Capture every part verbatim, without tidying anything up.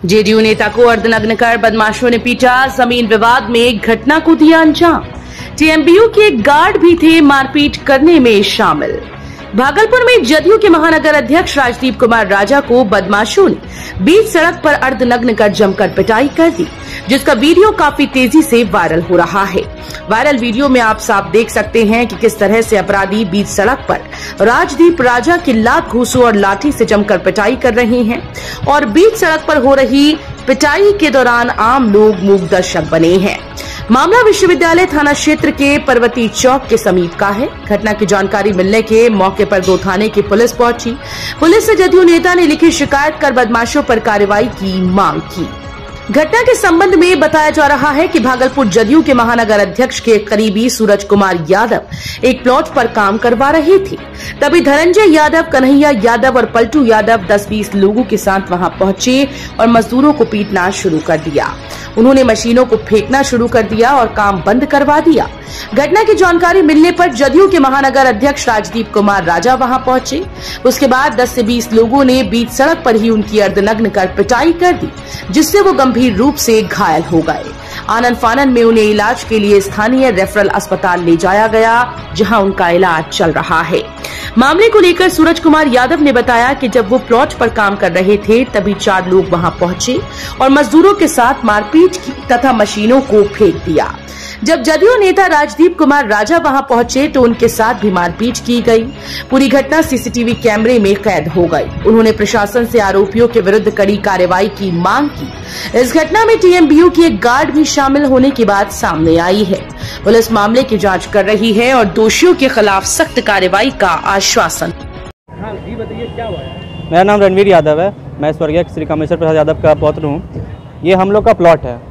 JDU नेता को अर्धनग्न कर बदमाशों ने पीटा। जमीन विवाद में घटना को दिया अंजाम। टीएमबीयू के गार्ड भी थे मारपीट करने में शामिल। भागलपुर में जदयू के महानगर अध्यक्ष राजदीप कुमार राजा को बदमाशों ने बीच सड़क पर अर्धनग्न कर जमकर पिटाई कर दी, जिसका वीडियो काफी तेजी से वायरल हो रहा है। वायरल वीडियो में आप साफ देख सकते हैं कि किस तरह से अपराधी बीच सड़क पर राजदीप राजा की लात घूंसों और लाठी से जमकर पिटाई कर रहे हैं और बीच सड़क पर हो रही पिटाई के दौरान आम लोग मूक दर्शक बने हैं। मामला विश्वविद्यालय थाना क्षेत्र के पर्वती चौक के समीप का है। घटना की जानकारी मिलने के मौके पर दो थाने की पुलिस पहुंची। पुलिस से जदयू नेता ने लिखी शिकायत कर बदमाशों पर कार्रवाई की मांग की। घटना के संबंध में बताया जा रहा है कि भागलपुर जदयू के महानगर अध्यक्ष के करीबी सूरज कुमार यादव एक प्लॉट पर काम करवा रहे थे। तभी धनंजय यादव, कन्हैया यादव और पलटू यादव दस बीस लोगों के साथ वहां पहुंचे और मजदूरों को पीटना शुरू कर दिया। उन्होंने मशीनों को फेंकना शुरू कर दिया और काम बंद करवा दिया। घटना की जानकारी मिलने पर जदयू के महानगर अध्यक्ष राजदीप कुमार राजा वहां पहुंचे। उसके बाद दस से बीस लोगों ने बीच सड़क पर ही उनकी अर्धनग्न कर पिटाई कर दी, जिससे वो गंभीर रूप से घायल हो गए। आनन फानन में उन्हें इलाज के लिए स्थानीय रेफरल अस्पताल ले जाया गया, जहां उनका इलाज चल रहा है। मामले को लेकर सूरज कुमार यादव ने बताया कि जब वो प्लॉट पर काम कर रहे थे तभी चार लोग वहां पहुंचे और मजदूरों के साथ मारपीट की तथा मशीनों को फेंक दिया। जब जदयू नेता राजदीप कुमार राजा वहां पहुंचे तो उनके साथ भी मारपीट की गई। पूरी घटना सीसीटीवी कैमरे में कैद हो गई। उन्होंने प्रशासन से आरोपियों के विरुद्ध कड़ी कार्रवाई की मांग की। इस घटना में टीएमबीयू के एक गार्ड भी शामिल होने की बात सामने आई है। पुलिस मामले की जांच कर रही है और दोषियों के खिलाफ सख्त कार्रवाई का आश्वासन। हाँ जी, बताइए क्या हुआ है? मेरा नाम रणवीर यादव है। मैं स्वर्गीय श्री कामेश्वर प्रसाद यादव का पौत्र हूँ। ये हम लोग का प्लॉट है।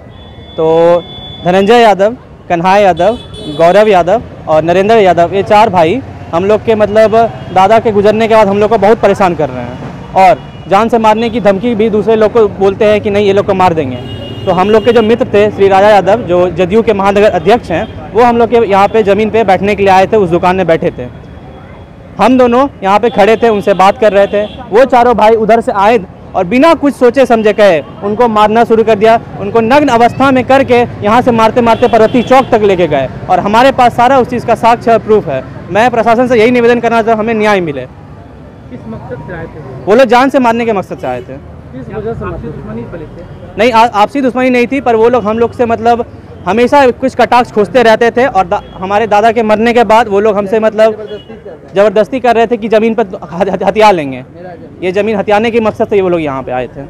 तो धनंजय यादव, कन्हैया यादव, गौरव यादव और नरेंद्र यादव, ये चार भाई हम लोग के मतलब दादा के गुजरने के बाद हम लोग को बहुत परेशान कर रहे हैं और जान से मारने की धमकी भी दूसरे लोग को बोलते हैं कि नहीं ये लोग को मार देंगे। तो हम लोग के जो मित्र थे श्री राजा यादव, जो जदयू के महानगर अध्यक्ष हैं, वो हम लोग के यहाँ पे ज़मीन पे बैठने के लिए आए थे। उस दुकान में बैठे थे। हम दोनों यहाँ पे खड़े थे, उनसे बात कर रहे थे। वो चारों भाई उधर से आए और बिना कुछ सोचे समझे कहे उनको मारना शुरू कर दिया। उनको नग्न अवस्था में करके यहाँ से मारते मारते पर्वती चौक तक लेके गए और हमारे पास सारा उस चीज़ का साक्ष्य और प्रूफ है। मैं प्रशासन से यही निवेदन करना चाहता हूँ, हमें न्याय मिले। किस मकसद से आए थे? वो लोग जान से मारने के मकसद से आए थे। किस वजह से? आपसी दुश्मनी पली थी? नहीं, आपसी दुश्मनी नहीं थी, पर वो लोग हम लोग से मतलब हमेशा कुछ कटाक्ष खोजते रहते थे और दा, हमारे दादा के मरने के बाद वो लोग हमसे मतलब जबरदस्ती कर रहे थे कि ज़मीन पर हथिया लेंगे। ये ज़मीन हथियाने के मकसद से वो लोग यहाँ पे आए थे।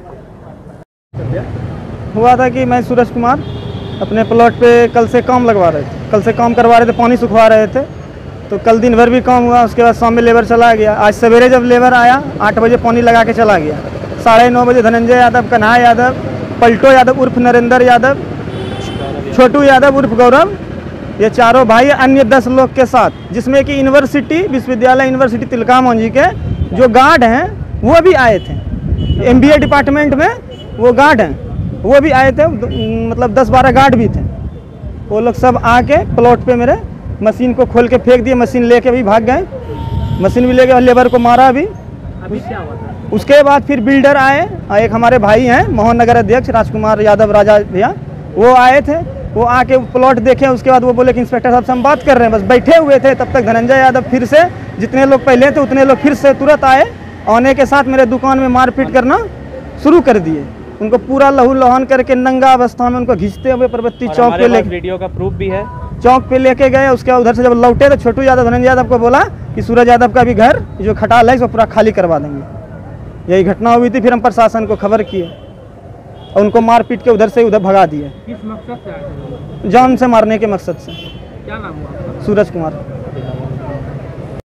हुआ था कि मैं सूरज कुमार अपने प्लॉट पे कल से काम लगवा रहे थे। कल से काम करवा रहे थे, पानी सुखवा रहे थे। तो कल दिन भर भी काम हुआ। उसके बाद शाम में लेबर चला गया। आज सवेरे जब लेबर आया आठ बजे पानी लगा के चला गया। साढ़े नौ बजे धनंजय यादव, कन्हैया यादव, पलटो यादव उर्फ नरेंद्र यादव, छोटू यादव उर्फ गौरव, ये चारों भाई अन्य दस लोग के साथ, जिसमें कि यूनिवर्सिटी विश्वविद्यालय यूनिवर्सिटी तिलका जी के जो गार्ड हैं वो भी आए थे। एमबीए डिपार्टमेंट में वो गार्ड हैं, वो भी आए थे। मतलब दस बारह गार्ड भी थे। वो लोग सब आके प्लॉट पे मेरे मशीन को खोल के फेंक दिए। मशीन लेके भी भाग गए। मशीन भी लेके लेबर को मारा भी। अभी क्या हुआ था? उसके बाद फिर बिल्डर आए। एक हमारे भाई हैं महानगर अध्यक्ष राजकुमार यादव राजा भैया, वो आए थे। वो आके प्लॉट देखे। उसके बाद वो बोले कि इंस्पेक्टर साहब से हम बात कर रहे हैं। बस बैठे हुए थे। तब तक धनंजय यादव फिर से, जितने लोग पहले थे उतने लोग फिर से तुरंत आए। आने के साथ मेरे दुकान में मारपीट करना शुरू कर दिए। उनको पूरा लहू लहान करके नंगा अवस्था में उनको घिंचते हुए पर्वती चौक पे लेके, वीडियो का प्रूफ भी है, चौक पे लेके गए। उसके बाद उधर से जब लौटे तो छोटू यादव धनंजय यादव को बोला कि सूरज यादव का भी घर जो खटाल है इसको पूरा खाली करवा देंगे। यही घटना हुई थी। फिर हम प्रशासन को खबर किए और उनको मार पीट के उधर से उधर भगा दिए। किस मकसद से आए थे? जान से मारने के मकसद से। क्या नाम हुआ? सूरज कुमार।